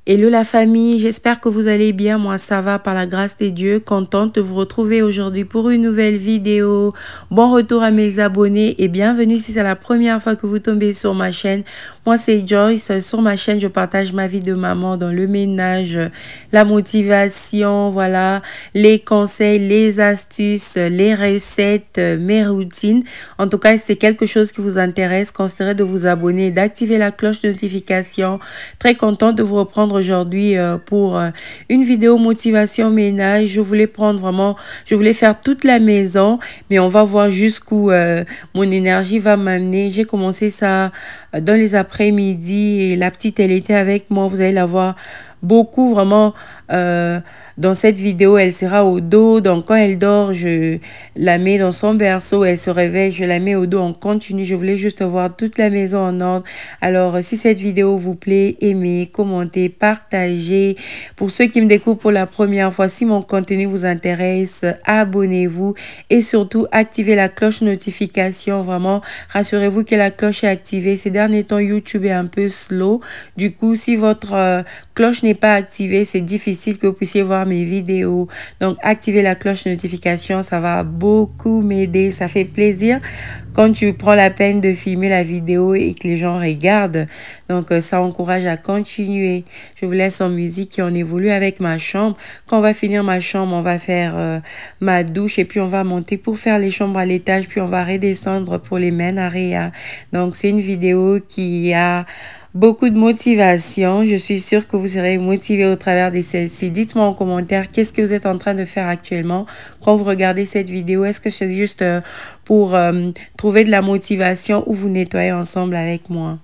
Hello la famille, j'espère que vous allez bien. Moi, ça va par la grâce de Dieu. Contente de vous retrouver aujourd'hui pour une nouvelle vidéo. Bon retour à mes abonnés et bienvenue si c'est la première fois que vous tombez sur ma chaîne. Moi, c'est Joyce. Sur ma chaîne, je partage ma vie de maman dans le ménage, la motivation, voilà, les conseils, les astuces, les recettes, mes routines. En tout cas, si c'est quelque chose qui vous intéresse, considérez de vous abonner, d'activer la cloche de notification. Très contente de vous reprendre aujourd'hui pour une vidéo motivation ménage. Je voulais faire toute la maison, mais on va voir jusqu'où mon énergie va m'amener. J'ai commencé ça dans les après-midi et la petite, elle était avec moi. Vous allez la voir beaucoup vraiment. Dans cette vidéo, elle sera au dos. Donc, quand elle dort, je la mets dans son berceau. Elle se réveille, je la mets au dos. On continue. Je voulais juste voir toute la maison en ordre. Alors, si cette vidéo vous plaît, aimez, commentez, partagez. Pour ceux qui me découvrent pour la première fois, si mon contenu vous intéresse, abonnez-vous et surtout activez la cloche notification. Vraiment, rassurez-vous que la cloche est activée. Ces derniers temps, YouTube est un peu slow. Du coup, si votre cloche n'est pas activée, c'est difficile que vous puissiez voir mes vidéos. Donc, activez la cloche notification, ça va beaucoup m'aider. Ça fait plaisir quand tu prends la peine de filmer la vidéo et que les gens regardent. Donc, ça encourage à continuer. Je vous laisse en musique et on évolue avec ma chambre. Quand on va finir ma chambre, on va faire ma douche et puis on va monter pour faire les chambres à l'étage. Puis on va redescendre pour les mains à Réa. Donc, c'est une vidéo qui a beaucoup de motivation. Je suis sûre que vous serez motivé au travers de celle-ci. Dites-moi en commentaire qu'est-ce que vous êtes en train de faire actuellement quand vous regardez cette vidéo. Est-ce que c'est juste pour trouver de la motivation ou vous nettoyez ensemble avec moi?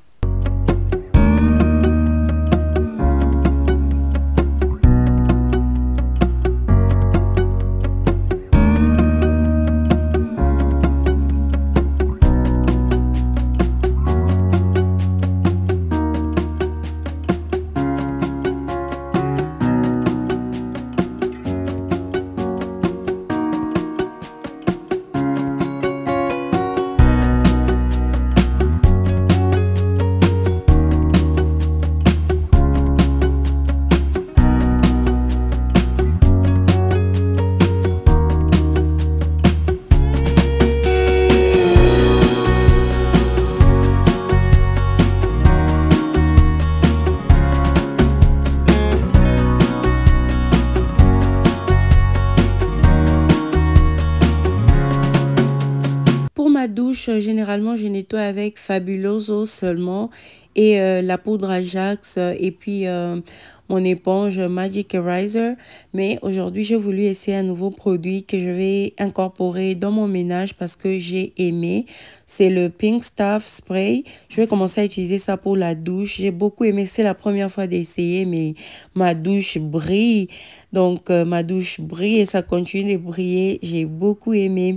Pour ma douche, généralement, je nettoie avec Fabuloso seulement et la poudre Ajax et puis mon éponge Magic Eraser. Mais aujourd'hui, j'ai voulu essayer un nouveau produit que je vais incorporer dans mon ménage parce que j'ai aimé. C'est le Pink Stuff Spray. Je vais commencer à utiliser ça pour la douche. J'ai beaucoup aimé. C'est la première fois d'essayer, mais ma douche brille. Donc, ma douche brille et ça continue de briller. J'ai beaucoup aimé.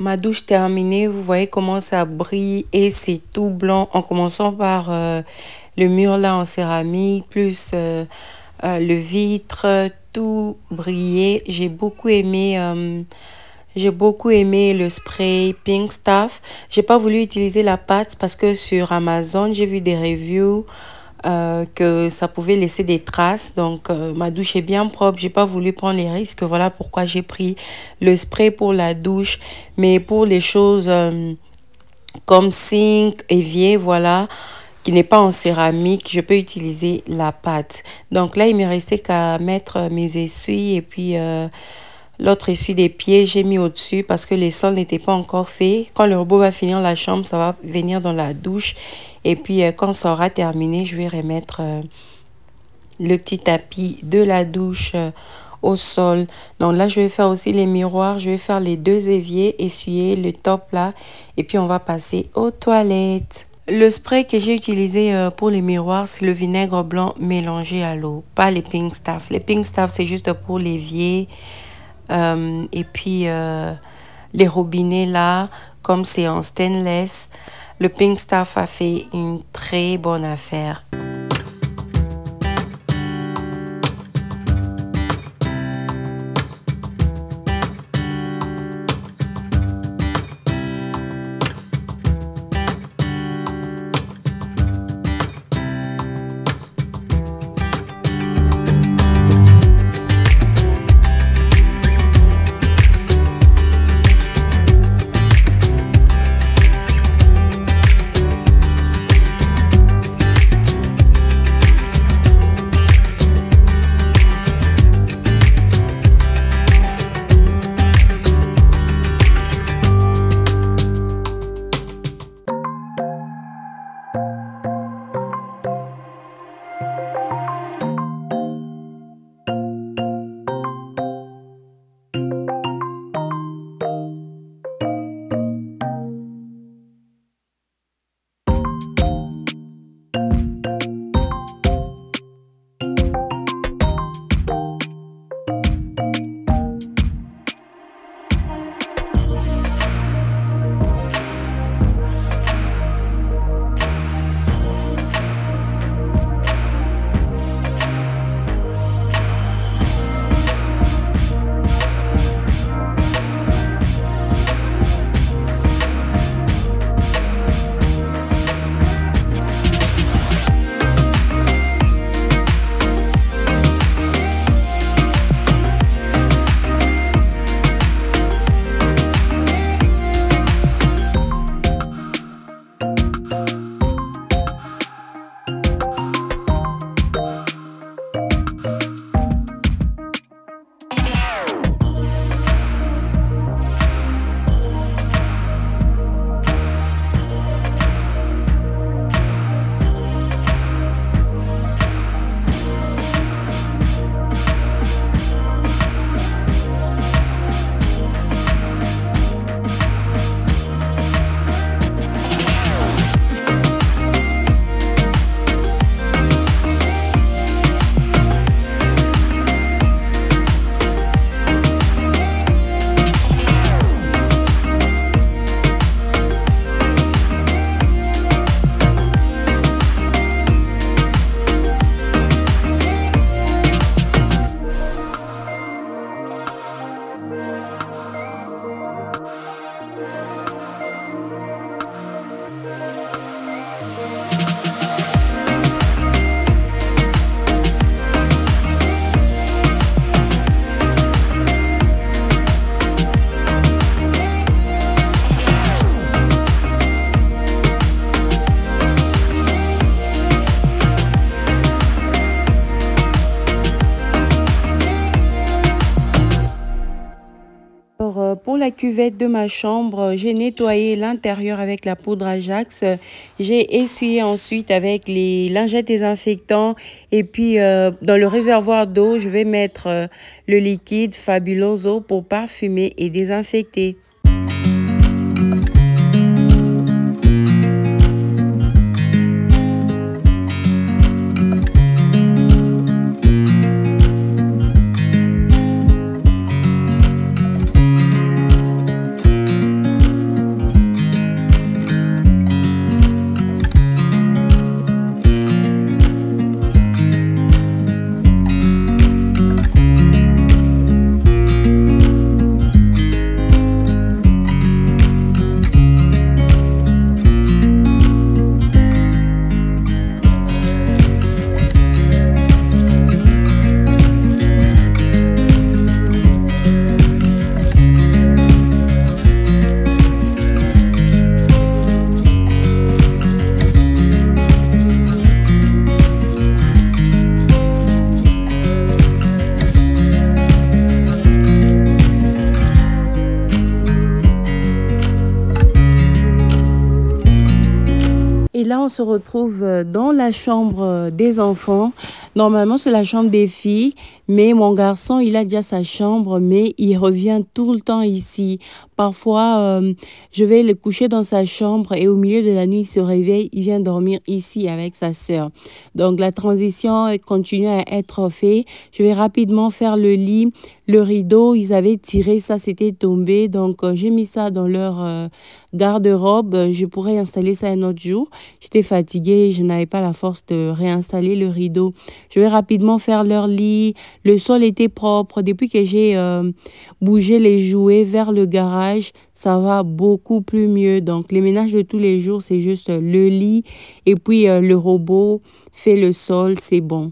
ma douche terminée. Vous voyez comment ça brille et c'est tout blanc en commençant par le mur là en céramique, plus le vitre, tout brillé. J'ai beaucoup aimé le spray Pink Stuff. J'ai pas voulu utiliser la pâte parce que sur Amazon, j'ai vu des reviews que ça pouvait laisser des traces. Donc, ma douche est bien propre. J'ai pas voulu prendre les risques. Voilà pourquoi j'ai pris le spray pour la douche. Mais pour les choses comme sink, évier, voilà, qui n'est pas en céramique, je peux utiliser la pâte. Donc là, il me restait qu'à mettre mes essuies et puis l'autre essuie des pieds, j'ai mis au-dessus parce que les sols n'étaient pas encore faits. Quand le robot va finir la chambre, ça va venir dans la douche. Et puis, quand ça aura terminé, je vais remettre le petit tapis de la douche au sol. Donc là, je vais faire aussi les miroirs. Je vais faire les deux éviers, essuyer le top là. Et puis, on va passer aux toilettes. Le spray que j'ai utilisé pour les miroirs, c'est le vinaigre blanc mélangé à l'eau. Pas les Pink Stuff. Les Pink Stuff, c'est juste pour l'évier. Et puis les robinets là, comme c'est en stainless, le Pink Stuff a fait une très bonne affaire. Pour la cuvette de ma chambre, j'ai nettoyé l'intérieur avec la poudre Ajax. J'ai essuyé ensuite avec les lingettes désinfectants. Et puis, dans le réservoir d'eau, je vais mettre le liquide Fabuloso pour parfumer et désinfecter. là, on se retrouve dans la chambre des enfants. Normalement, c'est la chambre des filles, mais mon garçon, il a déjà sa chambre, mais il revient tout le temps ici. Parfois, je vais le coucher dans sa chambre et au milieu de la nuit, il se réveille, il vient dormir ici avec sa sœur. Donc, la transition continue à être faite. Je vais rapidement faire le lit, le rideau. Ils avaient tiré ça, c'était tombé. Donc, j'ai mis ça dans leur garde-robe. Je pourrais installer ça un autre jour. J'étais fatiguée, je n'avais pas la force de réinstaller le rideau. Je vais rapidement faire leur lit. Le sol était propre. Depuis que j'ai bougé les jouets vers le garage, ça va beaucoup plus mieux. Donc, les ménages de tous les jours, c'est juste le lit et puis le robot fait le sol, c'est bon.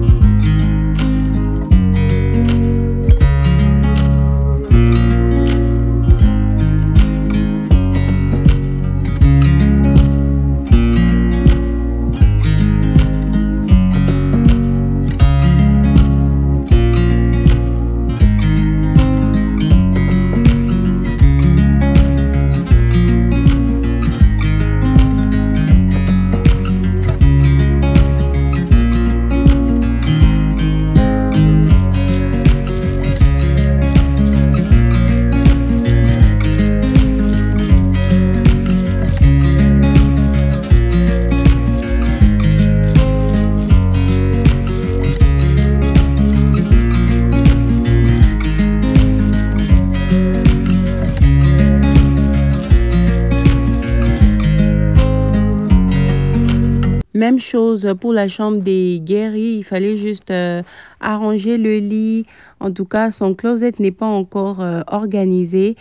Même chose pour la chambre des guéris, il fallait juste arranger le lit. En tout cas, son closet n'est pas encore organisé.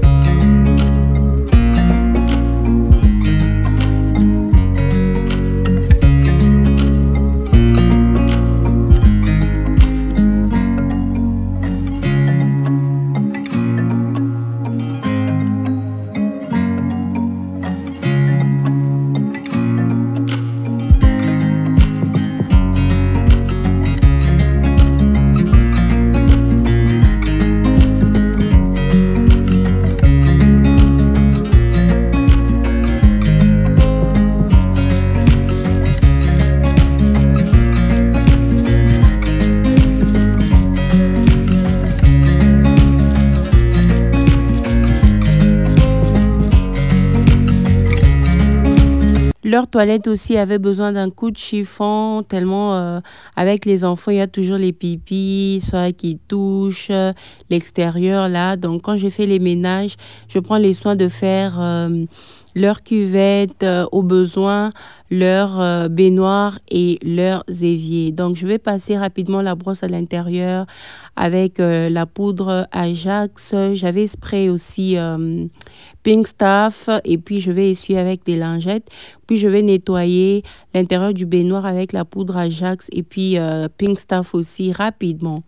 Leur toilette aussi avait besoin d'un coup de chiffon, tellement avec les enfants, il y a toujours les pipis, soit qui touchent l'extérieur là. Donc, quand je fais les ménages, je prends les soins de faire leur cuvette, au besoin, leur baignoire et leurs éviers. Donc, je vais passer rapidement la brosse à l'intérieur avec la poudre Ajax. J'avais spray aussi Pink Stuff et puis je vais essuyer avec des lingettes. Puis, je vais nettoyer l'intérieur du baignoire avec la poudre Ajax et puis Pink Stuff aussi rapidement.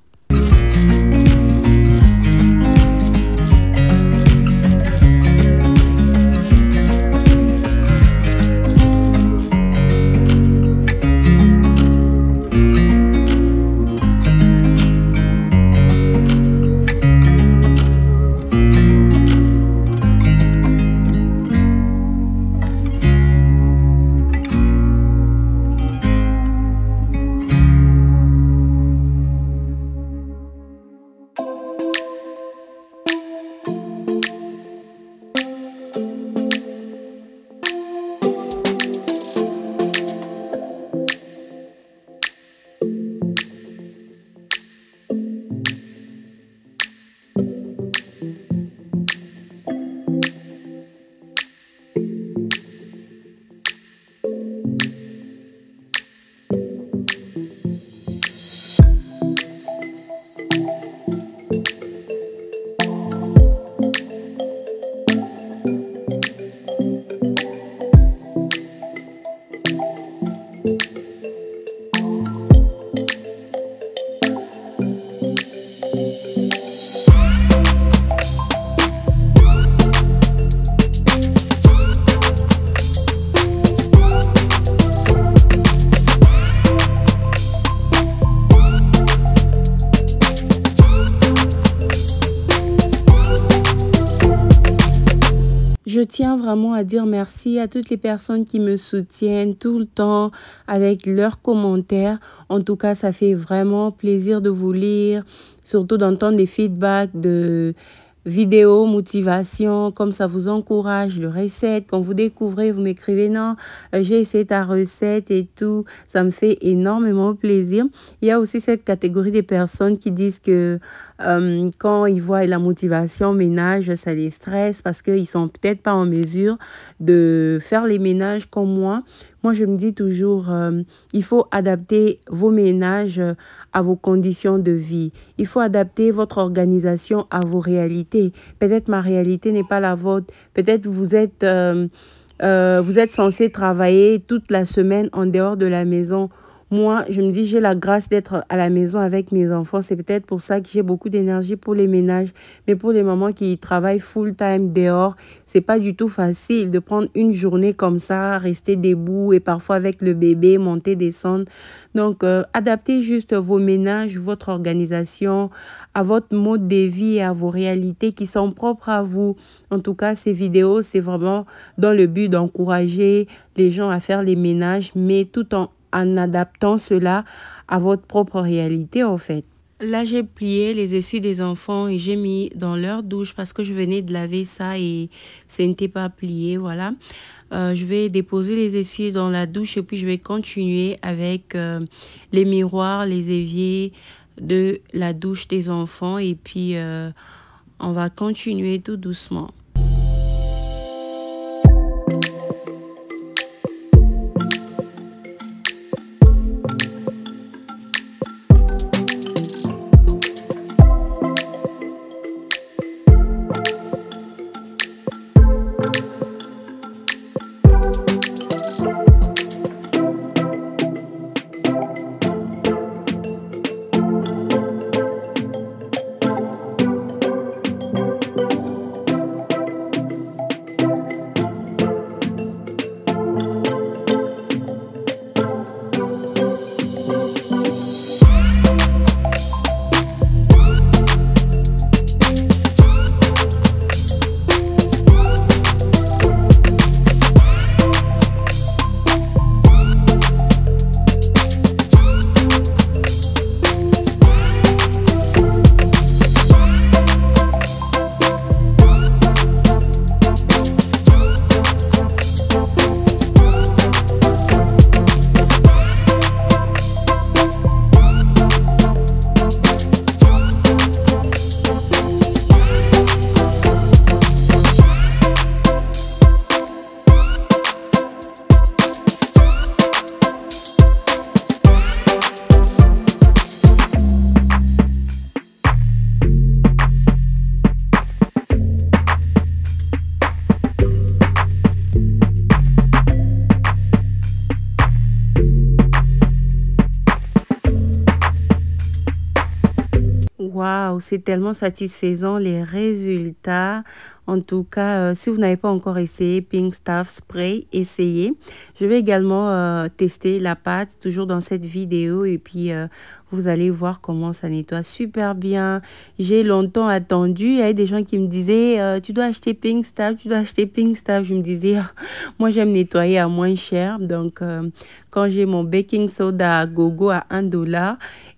tiens vraiment à dire merci à toutes les personnes qui me soutiennent tout le temps avec leurs commentaires. En tout cas, ça fait vraiment plaisir de vous lire, surtout d'entendre des feedbacks de vidéos, motivation, comme ça vous encourage, le recette. Quand vous découvrez, vous m'écrivez non, j'ai essayé ta recette et tout. Ça me fait énormément plaisir. Il y a aussi cette catégorie des personnes qui disent que quand ils voient la motivation ménage, ça les stresse parce qu'ils sont peut-être pas en mesure de faire les ménages comme moi. Moi, je me dis toujours, il faut adapter vos ménages à vos conditions de vie. Il faut adapter votre organisation à vos réalités. Peut-être ma réalité n'est pas la vôtre. Peut-être vous êtes censé travailler toute la semaine en dehors de la maison. Moi, je me dis, j'ai la grâce d'être à la maison avec mes enfants. C'est peut-être pour ça que j'ai beaucoup d'énergie pour les ménages. Mais pour les mamans qui travaillent full-time dehors, c'est pas du tout facile de prendre une journée comme ça, rester debout et parfois avec le bébé, monter, descendre. Donc, adaptez juste vos ménages, votre organisation, à votre mode de vie et à vos réalités qui sont propres à vous. En tout cas, ces vidéos, c'est vraiment dans le but d'encourager les gens à faire les ménages, mais tout en adaptant cela à votre propre réalité, en fait. Là, j'ai plié les essuies des enfants et j'ai mis dans leur douche parce que je venais de laver ça et ça n'était pas plié, voilà. Je vais déposer les essuies dans la douche et puis je vais continuer avec les miroirs, les éviers de la douche des enfants et puis on va continuer tout doucement. Waouh, c'est tellement satisfaisant les résultats. En tout cas, si vous n'avez pas encore essayé Pink Stuff Spray, essayez. Je vais également tester la pâte, toujours dans cette vidéo. Et puis, vous allez voir comment ça nettoie super bien. J'ai longtemps attendu. Il y avait des gens qui me disaient, tu dois acheter Pink Stuff, tu dois acheter Pink Stuff. Je me disais, moi, j'aime nettoyer à moins cher. Donc, quand j'ai mon baking soda à gogo à $1,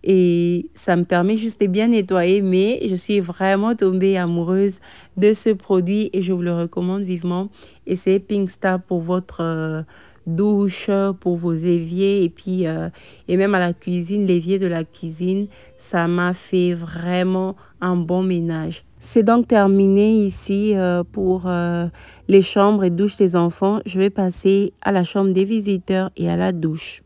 et ça me permet juste de bien nettoyer. Mais je suis vraiment tombée amoureuse de ce produit et je vous le recommande vivement. Essayez Pink Stuff pour votre douche, pour vos éviers et puis et même à la cuisine, l'évier de la cuisine, ça m'a fait vraiment un bon ménage. C'est donc terminé ici pour les chambres et douches des enfants. Je vais passer à la chambre des visiteurs et à la douche.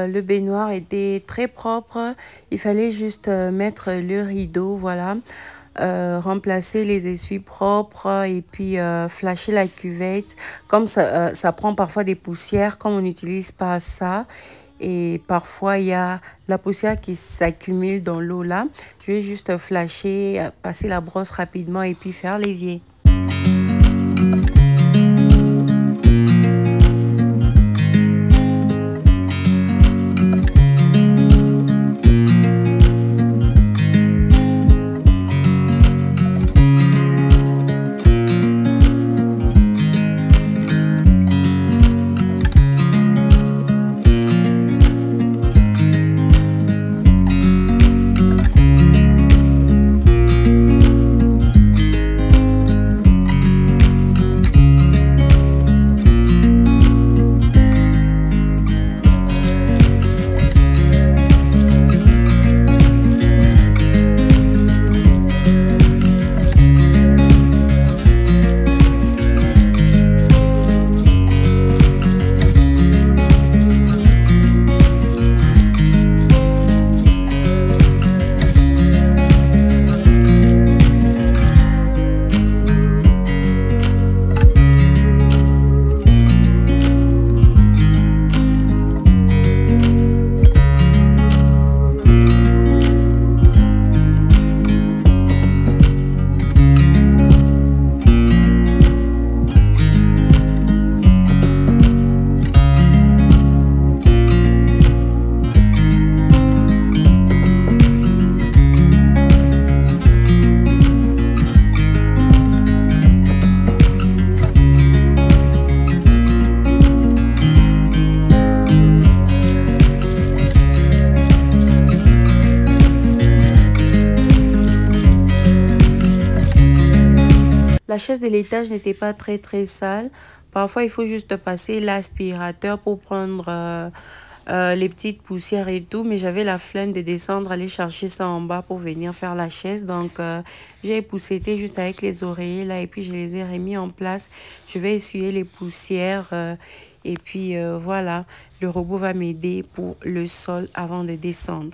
le baignoire était très propre. Il fallait juste mettre le rideau, voilà. Remplacer les essuies propres et puis flasher la cuvette. Comme ça prend parfois des poussières, comme on n'utilise pas ça. Et parfois, il y a la poussière qui s'accumule dans l'eau là. Je vais juste flasher, passer la brosse rapidement et puis faire l'évier. La chaise de l'étage n'était pas très sale. Parfois, il faut juste passer l'aspirateur pour prendre les petites poussières et tout. Mais j'avais la flemme de descendre, aller chercher ça en bas pour venir faire la chaise. Donc, j'ai épousseté juste avec les oreillers là et puis je les ai remis en place. Je vais essuyer les poussières et puis voilà, le robot va m'aider pour le sol avant de descendre.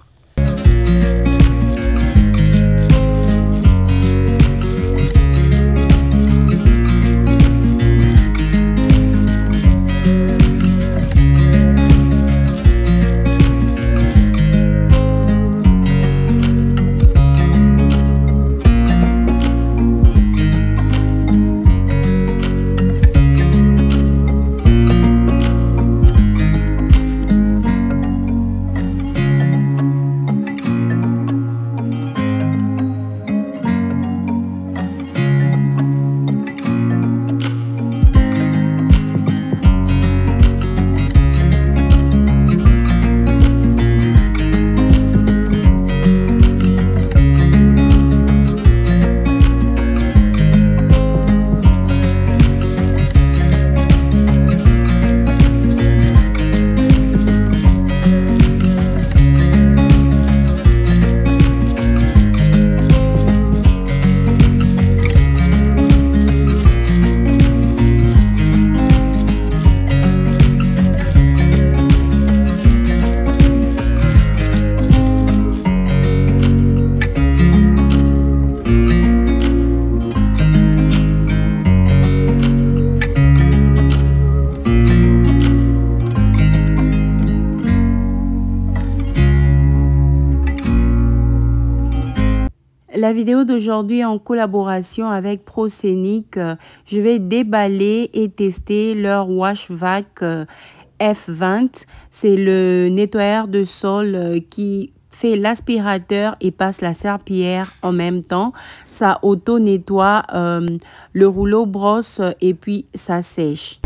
La vidéo d'aujourd'hui est en collaboration avec Proscenic. Je vais déballer et tester leur Wash Vac F20. C'est le nettoyeur de sol qui fait l'aspirateur et passe la serpillière en même temps. Ça auto-nettoie le rouleau brosse et puis ça sèche.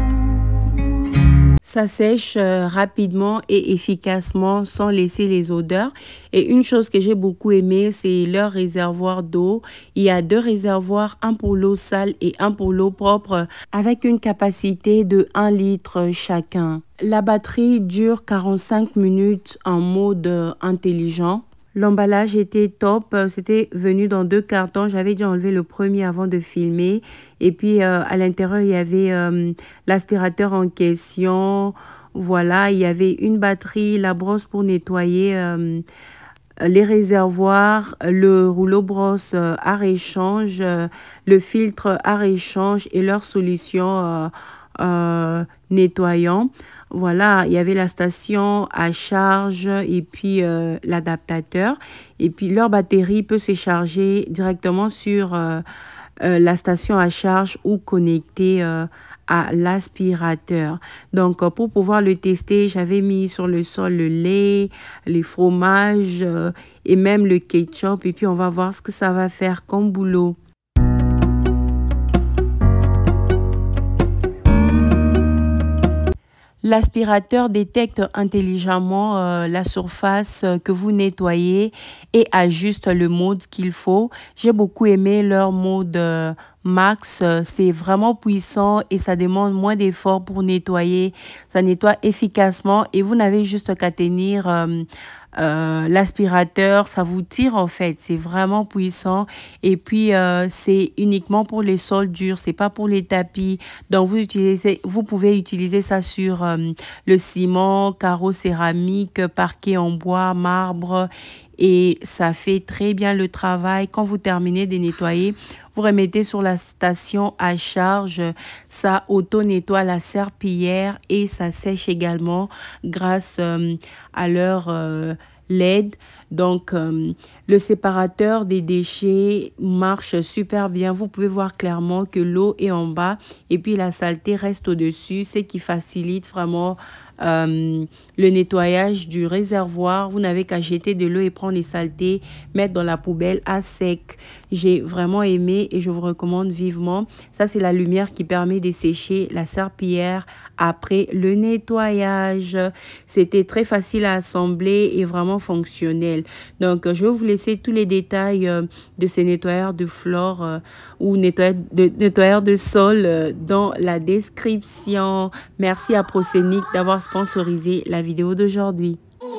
Ça sèche rapidement et efficacement sans laisser les odeurs. Et une chose que j'ai beaucoup aimé, c'est leur réservoir d'eau. Il y a 2 réservoirs, un pour l'eau sale et un pour l'eau propre, avec une capacité de 1 litre chacun. La batterie dure 45 minutes en mode intelligent. L'emballage était top, c'était venu dans 2 cartons. J'avais dû enlever le premier avant de filmer. Et puis à l'intérieur, il y avait l'aspirateur en question, Voilà, il y avait une batterie, la brosse pour nettoyer les réservoirs, le rouleau brosse à réchange, le filtre à réchange et leur solution nettoyant. Voilà, il y avait la station à charge et puis l'adaptateur. Et puis leur batterie peut se charger directement sur la station à charge ou connectée à l'aspirateur. Donc, pour pouvoir le tester, j'avais mis sur le sol le lait, les fromages et même le ketchup. Et puis, on va voir ce que ça va faire comme boulot. L'aspirateur détecte intelligemment la surface que vous nettoyez et ajuste le mode qu'il faut. J'ai beaucoup aimé leur mode max. C'est vraiment puissant et ça demande moins d'efforts pour nettoyer. Ça nettoie efficacement et vous n'avez juste qu'à tenir l'aspirateur, ça vous tire en fait, c'est vraiment puissant et puis c'est uniquement pour les sols durs, c'est pas pour les tapis. Donc vous pouvez utiliser ça sur le ciment, carreaux céramique, parquet en bois, marbre et ça fait très bien le travail. Quand vous terminez de nettoyer, vous remettez sur la station à charge, ça auto-nettoie la serpillière et ça sèche également grâce à leur LED. Donc, le séparateur des déchets marche super bien. Vous pouvez voir clairement que l'eau est en bas et puis la saleté reste au-dessus, ce qui facilite vraiment le nettoyage du réservoir. Vous n'avez qu'à jeter de l'eau et prendre les saletés, mettre dans la poubelle à sec. J'ai vraiment aimé et je vous recommande vivement. Ça, c'est la lumière qui permet de sécher la serpillière après le nettoyage. C'était très facile à assembler et vraiment fonctionnel. Donc, je vais vous laisser tous les détails de ces nettoyeurs de flore ou nettoyeurs de sol dans la description. Merci à Procenic d'avoir sponsorisé la vidéo d'aujourd'hui.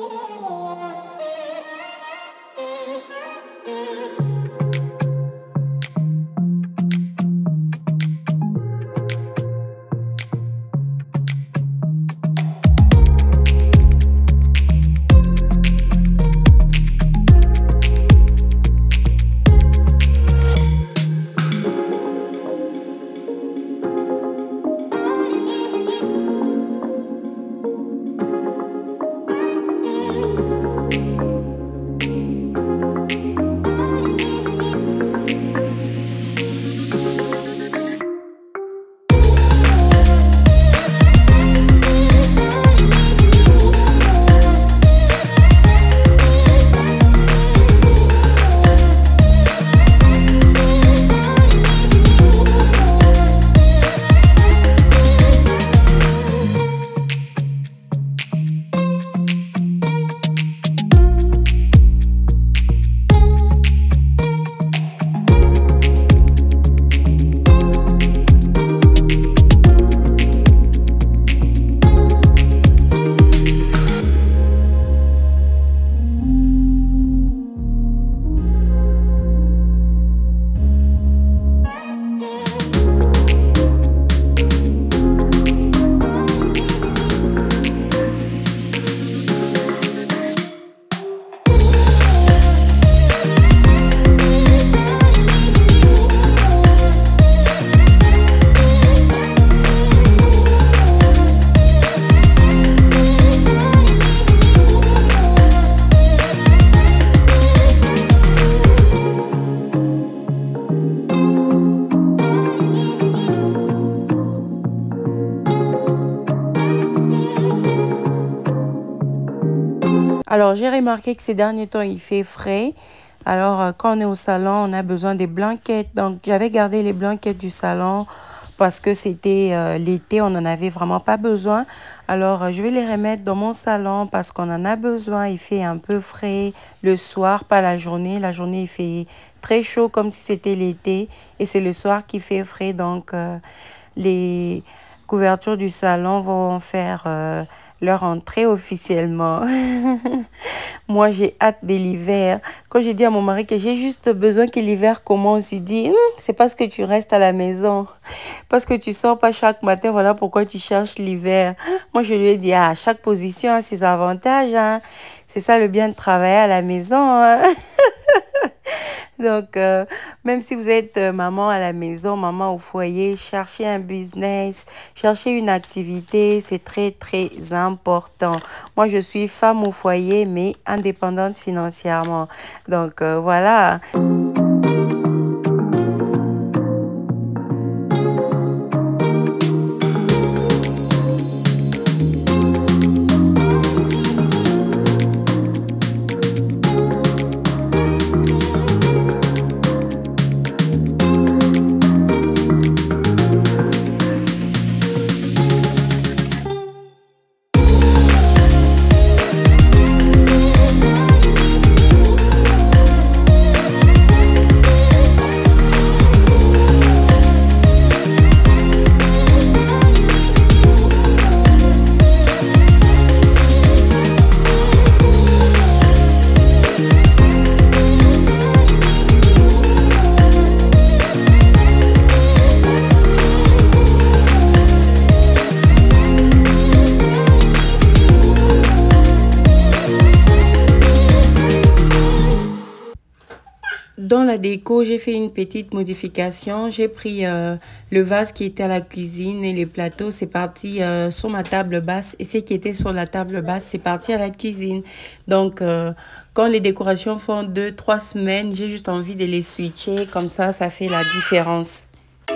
Alors, j'ai remarqué que ces derniers temps, il fait frais. Alors, quand on est au salon, on a besoin des blanquettes. Donc, j'avais gardé les blanquettes du salon parce que c'était l'été, on n'en avait vraiment pas besoin. Alors, je vais les remettre dans mon salon parce qu'on en a besoin. Il fait un peu frais le soir, pas la journée. La journée, il fait très chaud comme si c'était l'été. Et c'est le soir qui fait frais. Donc, les couvertures du salon vont faire leur rentrée officiellement. Moi, j'ai hâte de l'hiver. Quand j'ai dit à mon mari que j'ai juste besoin que l'hiver commence, il dit, c'est parce que tu restes à la maison. Parce que tu sors pas chaque matin, voilà pourquoi tu cherches l'hiver. Moi, je lui ai dit, ah, chaque position a ses avantages. Hein. C'est ça le bien de travailler à la maison. Hein. Donc, même si vous êtes maman à la maison, maman au foyer, cherchez un business, cherchez une activité, c'est très, très important. Moi, je suis femme au foyer, mais indépendante financièrement. Donc, voilà. Dans la déco, j'ai fait une petite modification. J'ai pris le vase qui était à la cuisine et les plateaux, c'est parti sur ma table basse. Et ce qui était sur la table basse, c'est parti à la cuisine. Donc, quand les décorations font 2-3 semaines, j'ai juste envie de les switcher. Comme ça fait la différence.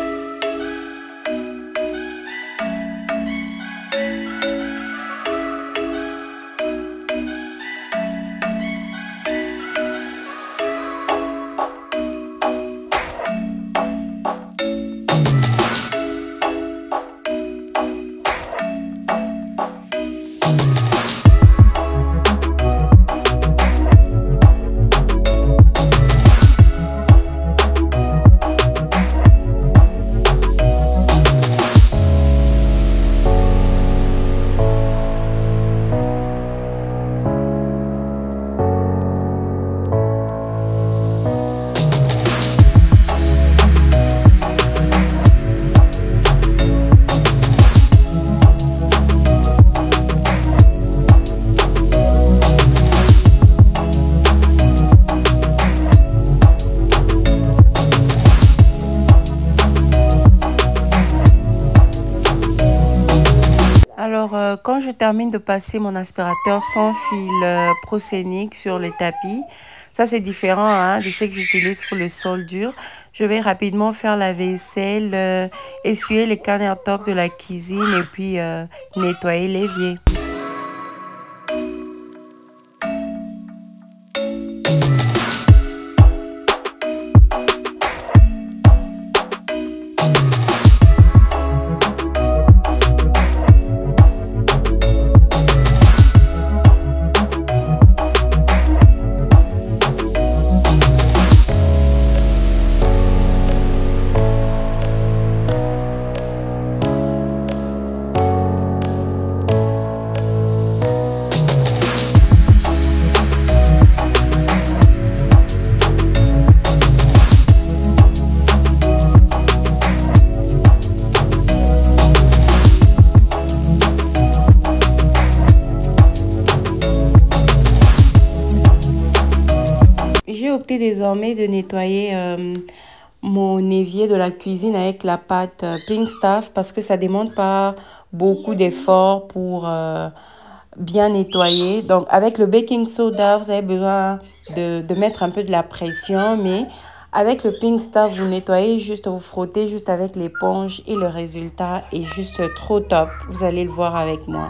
Alors, quand je termine de passer mon aspirateur sans fil Proscenic sur les tapis, ça c'est différent hein, de ce que j'utilise pour le sol dur. Je vais rapidement faire la vaisselle, essuyer les countertops de la cuisine et puis nettoyer l'évier. J'ai opté désormais de nettoyer mon évier de la cuisine avec la pâte Pink Stuff parce que ça ne demande pas beaucoup d'efforts pour bien nettoyer. Donc avec le baking soda, vous avez besoin de mettre un peu de la pression, mais avec le Pink Stuff, vous nettoyez juste, vous frottez juste avec l'éponge et le résultat est juste trop top. Vous allez le voir avec moi.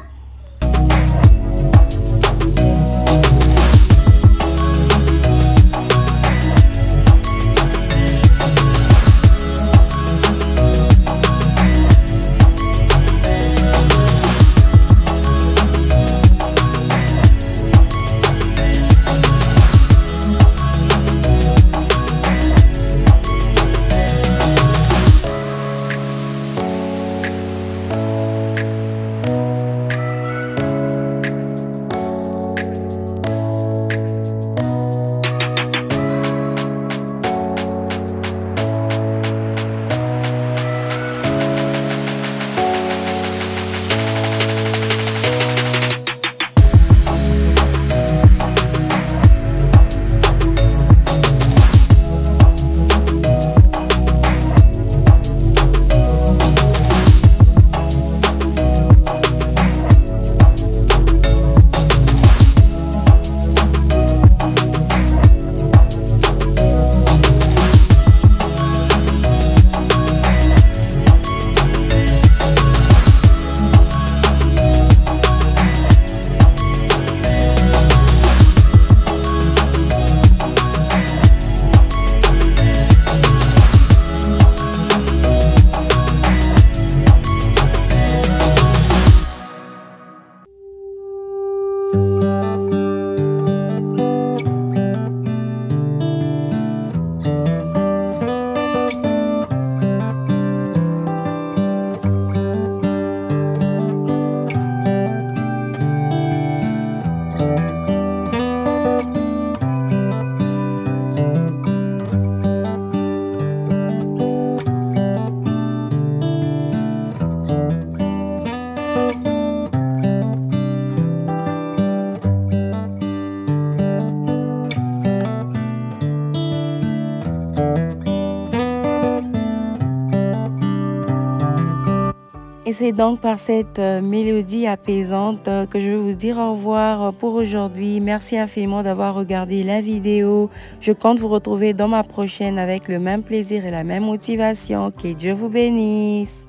c'est donc par cette mélodie apaisante que je vais vous dire au revoir pour aujourd'hui. Merci infiniment d'avoir regardé la vidéo. Je compte vous retrouver dans ma prochaine avec le même plaisir et la même motivation. Que Dieu vous bénisse.